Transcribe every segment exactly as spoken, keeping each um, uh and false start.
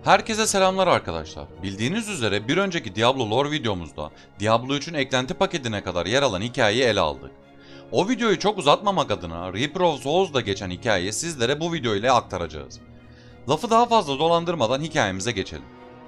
Herkese selamlar arkadaşlar. Bildiğiniz üzere bir önceki Diablo lore videomuzda Diablo üçün eklenti paketine kadar yer alan hikayeyi ele aldık. O videoyu çok uzatmamak adına Reaper of Souls'da geçen hikayeyi sizlere bu video ile aktaracağız. Lafı daha fazla dolandırmadan hikayemize geçelim.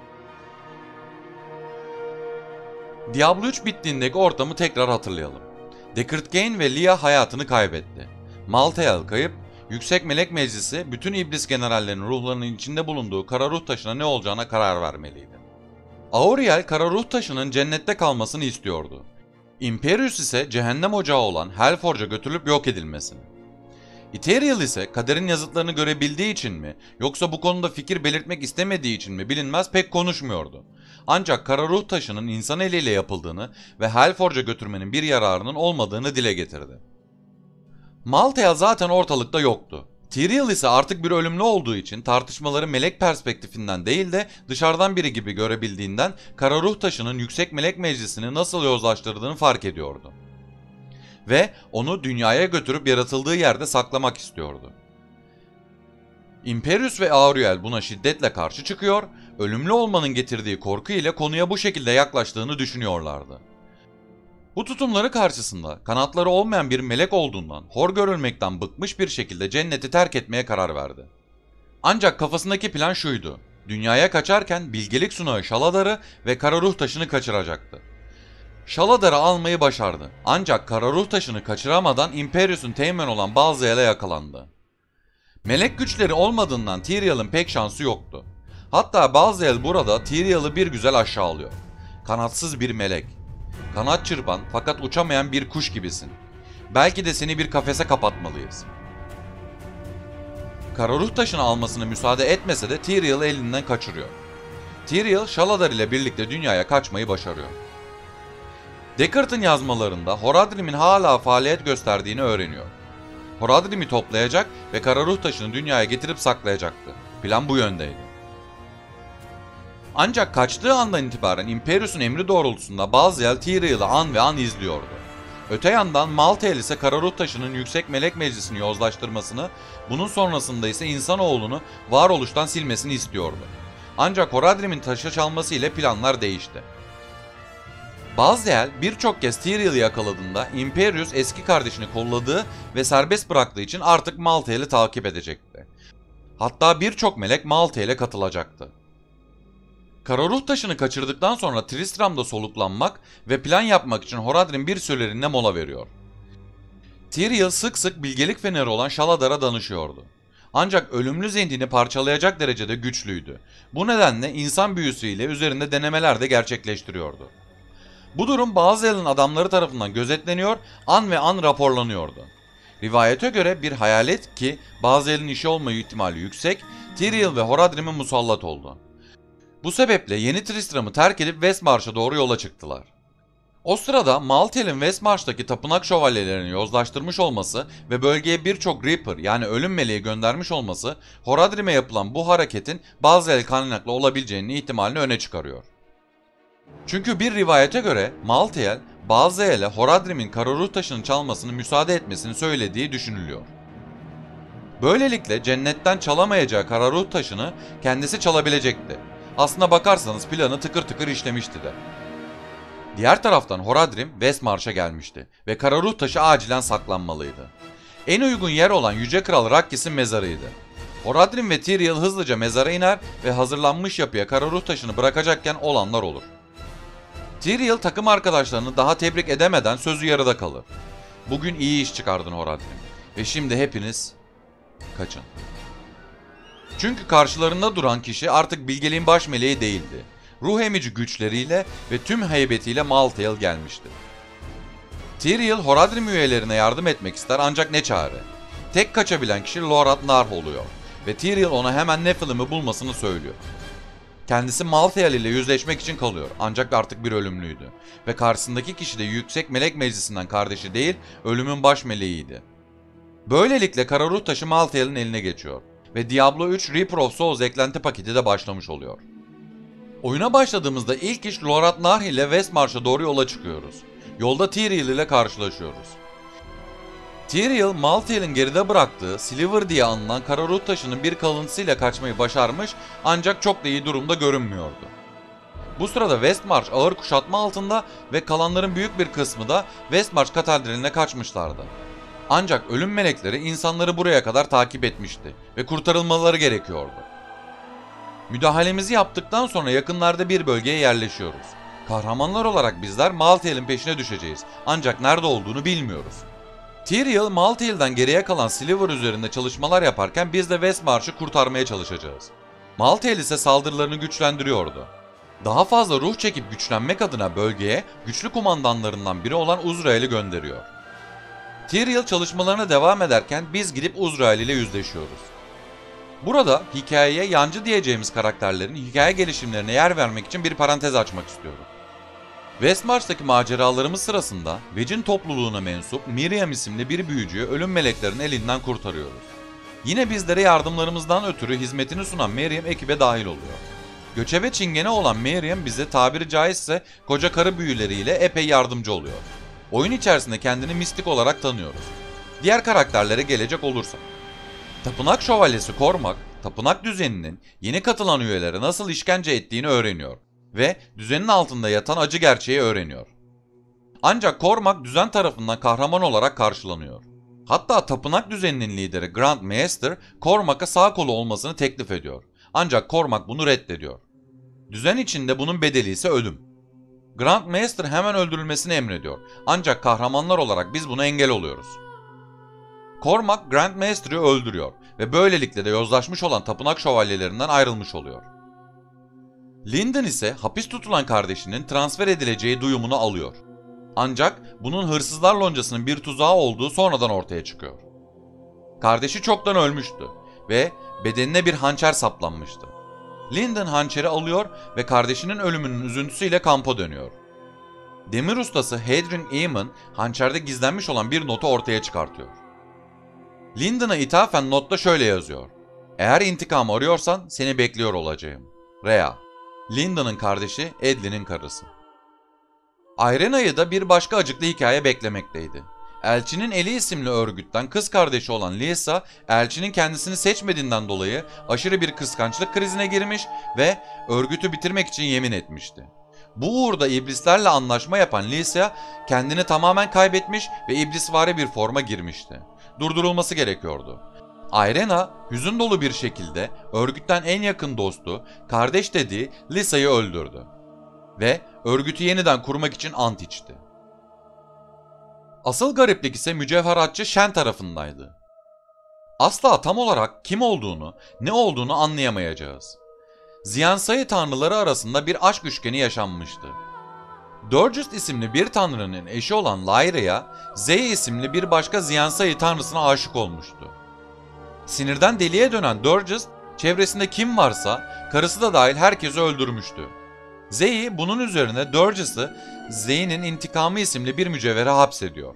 Diablo üç bittiğindeki ortamı tekrar hatırlayalım. Deckard Cain ve Leah hayatını kaybetti. Malthael kayıp, Yüksek Melek Meclisi bütün iblis generallerinin ruhlarının içinde bulunduğu kara ruh taşına ne olacağına karar vermeliydi. Auriel kara ruh taşının cennette kalmasını istiyordu. Imperius ise cehennem ocağı olan Hellforge'a götürülüp yok edilmesini. Ethereal ise kaderin yazıtlarını görebildiği için mi yoksa bu konuda fikir belirtmek istemediği için mi bilinmez pek konuşmuyordu. Ancak kara ruh taşının insan eliyle yapıldığını ve Hellforge'a götürmenin bir yararının olmadığını dile getirdi. Malthael zaten ortalıkta yoktu. Tyrael ise artık bir ölümlü olduğu için tartışmaları melek perspektifinden değil de dışarıdan biri gibi görebildiğinden kara ruh taşının yüksek melek meclisini nasıl yozlaştırdığını fark ediyordu. Ve onu dünyaya götürüp yaratıldığı yerde saklamak istiyordu. Imperius ve Auriel buna şiddetle karşı çıkıyor, ölümlü olmanın getirdiği korku ile konuya bu şekilde yaklaştığını düşünüyorlardı. Bu tutumları karşısında kanatları olmayan bir melek olduğundan hor görülmekten bıkmış bir şekilde cenneti terk etmeye karar verdi. Ancak kafasındaki plan şuydu: dünyaya kaçarken bilgelik sunağı Shaladar'ı ve kara ruh taşını kaçıracaktı. Shaladar'ı almayı başardı, ancak kara ruh taşını kaçıramadan Imperius'un teğmen olan Balzael'e yakalandı. Melek güçleri olmadığından Tyrael'in pek şansı yoktu. Hatta Balzael burada Tyrael'ı bir güzel aşağılıyor. Kanatsız bir melek. Kanat çırpan fakat uçamayan bir kuş gibisin. Belki de seni bir kafese kapatmalıyız. Kara ruh taşını almasına müsaade etmese de Tyrael'ı elinden kaçırıyor. Tyrael, Shaladar ile birlikte dünyaya kaçmayı başarıyor. Deckard'ın yazmalarında Horadrim'in hala faaliyet gösterdiğini öğreniyor. Horadrim'i toplayacak ve kara ruh taşını dünyaya getirip saklayacaktı. Plan bu yöndeydi. Ancak kaçtığı andan itibaren Imperius'un emri doğrultusunda Balzael Tyrael'ı an ve an izliyordu. Öte yandan Malthael ise kara ruh taşının yüksek melek meclisini yozlaştırmasını, bunun sonrasında ise insanoğlunu varoluştan silmesini istiyordu. Ancak Horadrim'in taşı çalması ile planlar değişti. Balzael birçok kez Tyrael'ı yakaladığında Imperius eski kardeşini kolladığı ve serbest bıraktığı için artık Malthael'i takip edecekti. Hatta birçok melek Malthael'e katılacaktı. Kara ruh taşını kaçırdıktan sonra Tristram'da soluklanmak ve plan yapmak için Horadrim bir süreliğine mola veriyor. Tyrael sık sık bilgelik feneri olan Shaladar'a danışıyordu. Ancak ölümlü zihnini parçalayacak derecede güçlüydü. Bu nedenle insan büyüsüyle üzerinde denemeler de gerçekleştiriyordu. Bu durum Balzael'in adamları tarafından gözetleniyor, an ve an raporlanıyordu. Rivayete göre bir hayalet ki Balzael'in işi olma ihtimali yüksek, Tyrael ve Horadrim'e musallat oldu. Bu sebeple yeni Tristram'ı terk edip Westmarch'a doğru yola çıktılar. O sırada Malthael'in Westmarch'taki tapınak şövalyelerini yozlaştırmış olması ve bölgeye birçok Reaper yani ölüm meleği göndermiş olması Horadrim'e yapılan bu hareketin Balzael kaynaklı olabileceğinin ihtimalini öne çıkarıyor. Çünkü bir rivayete göre Malthael, Balzael'e Horadrim'in kara ruh taşını çalmasını müsaade etmesini söylediği düşünülüyor. Böylelikle cennetten çalamayacağı kara ruh taşını kendisi çalabilecekti. Aslına bakarsanız planı tıkır tıkır işlemişti de. Diğer taraftan Horadrim Westmarch'a gelmişti ve kara ruh taşı acilen saklanmalıydı. En uygun yer olan Yüce Kral Rakkis'in mezarıydı. Horadrim ve Tyrael hızlıca mezara iner ve hazırlanmış yapıya kara ruh taşını bırakacakken olanlar olur. Tyrael takım arkadaşlarını daha tebrik edemeden sözü yarıda kalır. Bugün iyi iş çıkardın Horadrim ve şimdi hepiniz kaçın. Çünkü karşılarında duran kişi artık bilgeliğin baş meleği değildi. Ruh emici güçleriyle ve tüm heybetiyle Malthael gelmişti. Tyrael Horadrim üyelerine yardım etmek ister ancak ne çare. Tek kaçabilen kişi Lorath Narh oluyor ve Tyrael ona hemen Nephilim'i bulmasını söylüyor. Kendisi Malthael ile yüzleşmek için kalıyor ancak artık bir ölümlüydü ve karşısındaki kişi de yüksek melek meclisinden kardeşi değil, ölümün baş meleğiydi. Böylelikle kara ruh taşı Malthael'in eline geçiyor ve Diablo üç Reaper of Souls eklenti paketi de başlamış oluyor. Oyuna başladığımızda ilk iş Lorath Narh ile Westmarch'a doğru yola çıkıyoruz. Yolda Tyrael ile karşılaşıyoruz. Tyrael, Malthael'in geride bıraktığı Sliver diye anılan kara ruh taşının bir kalıntısıyla kaçmayı başarmış ancak çok da iyi durumda görünmüyordu. Bu sırada Westmarch ağır kuşatma altında ve kalanların büyük bir kısmı da Westmarch katedraline kaçmışlardı. Ancak ölüm melekleri insanları buraya kadar takip etmişti ve kurtarılmaları gerekiyordu. Müdahalemizi yaptıktan sonra yakınlarda bir bölgeye yerleşiyoruz. Kahramanlar olarak bizler Malthael'in peşine düşeceğiz ancak nerede olduğunu bilmiyoruz. Tyrael, Malthael'den geriye kalan Sliver üzerinde çalışmalar yaparken biz de Westmarch'ı kurtarmaya çalışacağız. Malthael ise saldırılarını güçlendiriyordu. Daha fazla ruh çekip güçlenmek adına bölgeye güçlü kumandanlarından biri olan Uzrael'i gönderiyor. Tyrael çalışmalarına devam ederken biz gidip Uzrael ile yüzleşiyoruz. Burada hikayeye yancı diyeceğimiz karakterlerin hikaye gelişimlerine yer vermek için bir parantez açmak istiyorum. Westmarch'taki maceralarımız sırasında Wedge'in topluluğuna mensup Miriam isimli bir büyücüyü ölüm meleklerinin elinden kurtarıyoruz. Yine bizlere yardımlarımızdan ötürü hizmetini sunan Miriam ekibe dahil oluyor. Göçebe çingene olan Miriam bize tabiri caizse koca karı büyüleriyle epey yardımcı oluyor. Oyun içerisinde kendini mistik olarak tanıyoruz. Diğer karakterlere gelecek olursak. Tapınak Şövalyesi Cormac, tapınak düzeninin yeni katılan üyelere nasıl işkence ettiğini öğreniyor ve düzenin altında yatan acı gerçeği öğreniyor. Ancak Cormac düzen tarafından kahraman olarak karşılanıyor. Hatta tapınak düzeninin lideri Grand Maester, Cormac'a sağ kolu olmasını teklif ediyor. Ancak Cormac bunu reddediyor. Düzen içinde bunun bedeli ise ölüm. Grand Maester hemen öldürülmesini emrediyor. Ancak kahramanlar olarak biz buna engel oluyoruz. Cormac Grand Master'ı öldürüyor ve böylelikle de yozlaşmış olan tapınak şövalyelerinden ayrılmış oluyor. Lyndon ise hapis tutulan kardeşinin transfer edileceği duyumunu alıyor. Ancak bunun hırsızlar loncasının bir tuzağı olduğu sonradan ortaya çıkıyor. Kardeşi çoktan ölmüştü ve bedenine bir hançer saplanmıştı. Lyndon hançeri alıyor ve kardeşinin ölümünün üzüntüsüyle kampa dönüyor. Demir ustası Hadrian Eamon hançerde gizlenmiş olan bir notu ortaya çıkartıyor. Lyndon'a ithafen notta şöyle yazıyor: "Eğer intikam arıyorsan seni bekliyor olacağım. Rhea." Lyndon'ın kardeşi, Edley'nin karısı. Irena'yı da bir başka acıklı hikaye beklemekteydi. Elçinin Eli isimli örgütten kız kardeşi olan Lysa, elçinin kendisini seçmediğinden dolayı aşırı bir kıskançlık krizine girmiş ve örgütü bitirmek için yemin etmişti. Bu uğurda iblislerle anlaşma yapan Lysa kendini tamamen kaybetmiş ve iblisvari bir forma girmişti. Durdurulması gerekiyordu. Irena hüzün dolu bir şekilde örgütten en yakın dostu, kardeş dediği Lysa'yı öldürdü ve örgütü yeniden kurmak için ant içti. Asıl gariplik ise mücevheratçı Shen tarafındaydı. Asla tam olarak kim olduğunu, ne olduğunu anlayamayacağız. Ziyansayı tanrıları arasında bir aşk üçgeni yaşanmıştı. Dörgist isimli bir tanrının eşi olan Lyra'ya, Zey isimli bir başka Ziyansayı tanrısına aşık olmuştu. Sinirden deliye dönen Dörgist, çevresinde kim varsa, karısı da dahil herkesi öldürmüştü. Zey'i bunun üzerine Dörgist'i Zey'nin intikamı isimli bir mücevhere hapsediyor.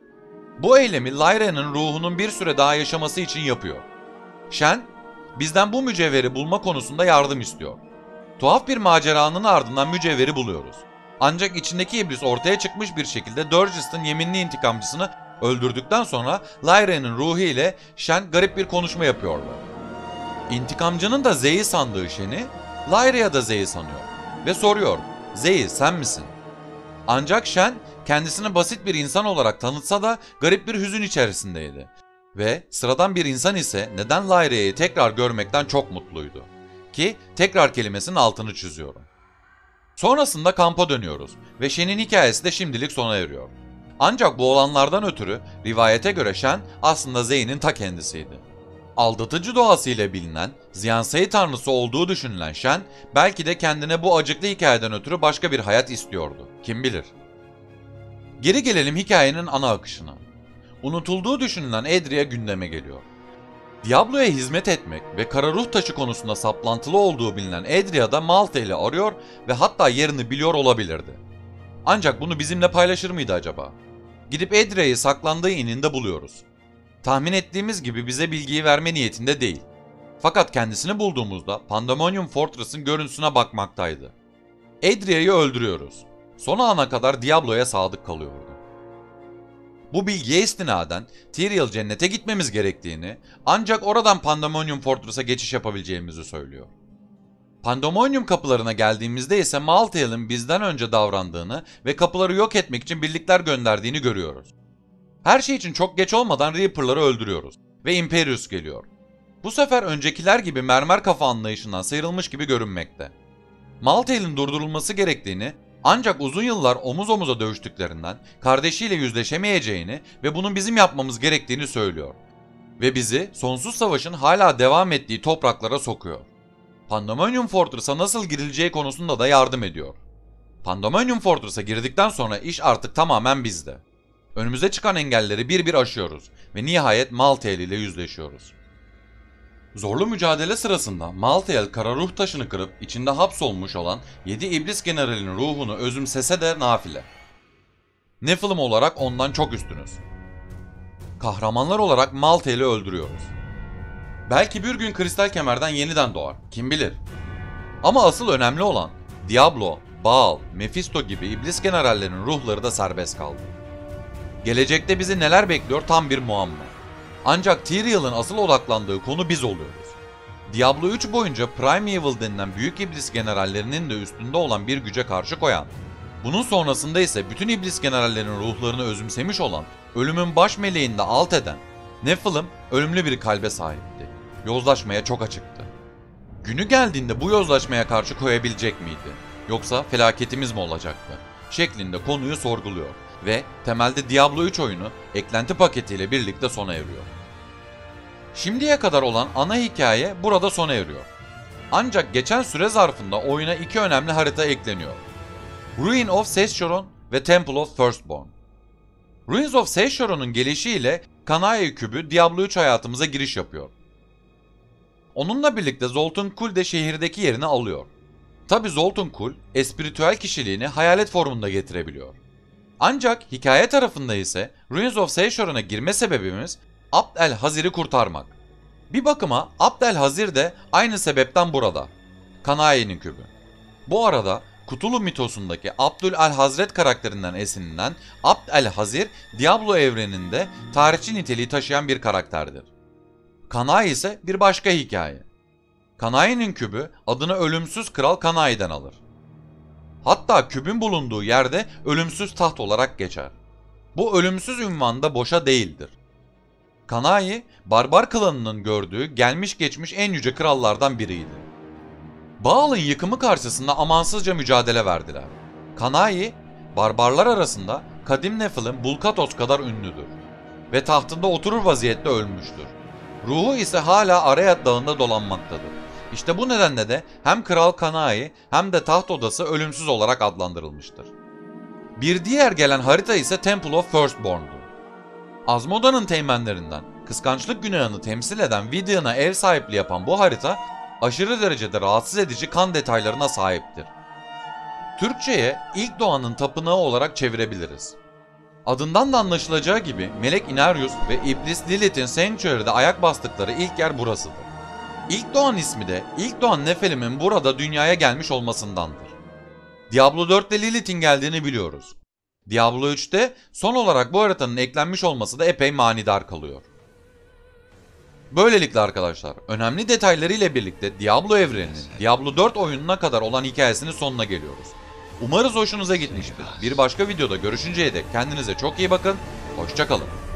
Bu eylemi Lyra'nın ruhunun bir süre daha yaşaması için yapıyor. Shen, bizden bu mücevheri bulma konusunda yardım istiyor. Tuhaf bir maceranın ardından mücevheri buluyoruz. Ancak içindeki iblis ortaya çıkmış bir şekilde Dörgist'in yeminli intikamcısını öldürdükten sonra Lyra'nın ruhu ile Shen garip bir konuşma yapıyorlar. İntikamcının da Zey'i sandığı Shen'i, Lyra'ya da Zey'i sanıyor ve soruyor: "Zey, sen misin?" Ancak Shen kendisini basit bir insan olarak tanıtsa da garip bir hüzün içerisindeydi. Ve sıradan bir insan ise neden Lyra'yı tekrar görmekten çok mutluydu. Ki tekrar kelimesinin altını çiziyorum. Sonrasında kampa dönüyoruz ve Shen'in hikayesi de şimdilik sona eriyor. Ancak bu olanlardan ötürü rivayete göre Shen aslında Zey'nin ta kendisiydi. Aldatıcı doğasıyla bilinen, Ziyansayı tanrısı olduğu düşünülen Shen, belki de kendine bu acıklı hikayeden ötürü başka bir hayat istiyordu. Kim bilir? Geri gelelim hikayenin ana akışına. Unutulduğu düşünülen Edria gündeme geliyor. Diablo'ya hizmet etmek ve kara ruh taşı konusunda saplantılı olduğu bilinen Edria da Malthael'i arıyor ve hatta yerini biliyor olabilirdi. Ancak bunu bizimle paylaşır mıydı acaba? Gidip Edria'yı saklandığı ininde buluyoruz. Tahmin ettiğimiz gibi bize bilgiyi verme niyetinde değil. Fakat kendisini bulduğumuzda Pandemonium Fortress'ın görüntüsüne bakmaktaydı. Edria'yı öldürüyoruz. Son ana kadar Diablo'ya sadık kalıyordu. Bu bilgiye istinaden Tyrael cennete gitmemiz gerektiğini, ancak oradan Pandemonium Fortress'a geçiş yapabileceğimizi söylüyor. Pandemonium kapılarına geldiğimizde ise Malthael'in bizden önce davrandığını ve kapıları yok etmek için birlikler gönderdiğini görüyoruz. Her şey için çok geç olmadan Reaper'ları öldürüyoruz ve Imperius geliyor. Bu sefer öncekiler gibi mermer kafa anlayışından sıyrılmış gibi görünmekte. Malthael'in durdurulması gerektiğini, ancak uzun yıllar omuz omuza dövüştüklerinden kardeşiyle yüzleşemeyeceğini ve bunun bizim yapmamız gerektiğini söylüyor. Ve bizi sonsuz savaşın hala devam ettiği topraklara sokuyor. Pandemonium Fortress'a nasıl girileceği konusunda da yardım ediyor. Pandemonium Fortress'a girdikten sonra iş artık tamamen bizde. Önümüze çıkan engelleri bir bir aşıyoruz ve nihayet Malthael ile yüzleşiyoruz. Zorlu mücadele sırasında Malthael kara ruh taşını kırıp içinde hapsolmuş olan yedi iblis generalinin ruhunu özümsese de nafile. Nephilim olarak ondan çok üstünüz. Kahramanlar olarak Malthael'i öldürüyoruz. Belki bir gün kristal kemerden yeniden doğar, kim bilir. Ama asıl önemli olan Diablo, Baal, Mephisto gibi iblis generallerinin ruhları da serbest kaldı. Gelecekte bizi neler bekliyor tam bir muamma. Ancak Tyrael'in asıl odaklandığı konu biz oluyoruz. Diablo üç boyunca Primeval denilen büyük iblis generallerinin de üstünde olan bir güce karşı koyan, bunun sonrasında ise bütün iblis generallerinin ruhlarını özümsemiş olan, ölümün baş meleğini de alt eden Nephilim ölümlü bir kalbe sahipti. Yozlaşmaya çok açıktı. Günü geldiğinde bu yozlaşmaya karşı koyabilecek miydi? Yoksa felaketimiz mi olacaktı? Şeklinde konuyu sorguluyor ve temelde Diablo üç oyunu eklenti paketiyle birlikte sona eriyor. Şimdiye kadar olan ana hikaye burada sona eriyor. Ancak geçen süre zarfında oyuna iki önemli harita ekleniyor. Ruin of Seishoron ve Temple of Firstborn. Ruins of Seishoron'un gelişiyle Kanae kübü Diablo üç hayatımıza giriş yapıyor. Onunla birlikte Zoltun Kull de şehirdeki yerini alıyor. Tabi Zoltun Kull, espiritüel kişiliğini hayalet formunda getirebiliyor. Ancak hikaye tarafında ise Ruins of Seishoron'a girme sebebimiz Abd el-Hazir'i kurtarmak. Bir bakıma Abd el-Hazir de aynı sebepten burada. Kanae'nin kübü. Bu arada Cthulhu mitosundaki Abdül el-Hazret karakterinden esinlenen Abd el-Hazir, Diablo evreninde tarihçi niteliği taşıyan bir karakterdir. Kanae ise bir başka hikaye. Kanae'nin kübü adını ölümsüz kral Kanae'den alır. Hatta kübün bulunduğu yerde ölümsüz taht olarak geçer. Bu ölümsüz ünvan da boşa değildir. Kanae, barbar klanının gördüğü gelmiş geçmiş en yüce krallardan biriydi. Baal'ın yıkımı karşısında amansızca mücadele verdiler. Kanae, barbarlar arasında kadim Nephilim Bulkatos kadar ünlüdür ve tahtında oturur vaziyette ölmüştür. Ruhu ise hala Arayat dağında dolanmaktadır. İşte bu nedenle de hem Kral Kanae hem de taht odası ölümsüz olarak adlandırılmıştır. Bir diğer gelen harita ise Temple of Firstborn'dur. Azmoda'nın teğmenlerinden kıskançlık günahını temsil eden Vidian'a ev sahipliği yapan bu harita aşırı derecede rahatsız edici kan detaylarına sahiptir. Türkçe'ye ilk doğanın tapınağı olarak çevirebiliriz. Adından da anlaşılacağı gibi Melek Inarius ve İblis Lilith'in Sanctuary'de ayak bastıkları ilk yer burasıdır. İlk doğan ismi de ilk doğan Nephilim'in burada dünyaya gelmiş olmasındandır. Diablo dörtte Lilith'in geldiğini biliyoruz. Diablo üçte son olarak bu haritanın eklenmiş olması da epey manidar kalıyor. Böylelikle arkadaşlar önemli detaylarıyla birlikte Diablo evreninin Diablo dört oyununa kadar olan hikayesinin sonuna geliyoruz. Umarız hoşunuza gitmiştir. Bir başka videoda görüşünceye dek kendinize çok iyi bakın, hoşça kalın.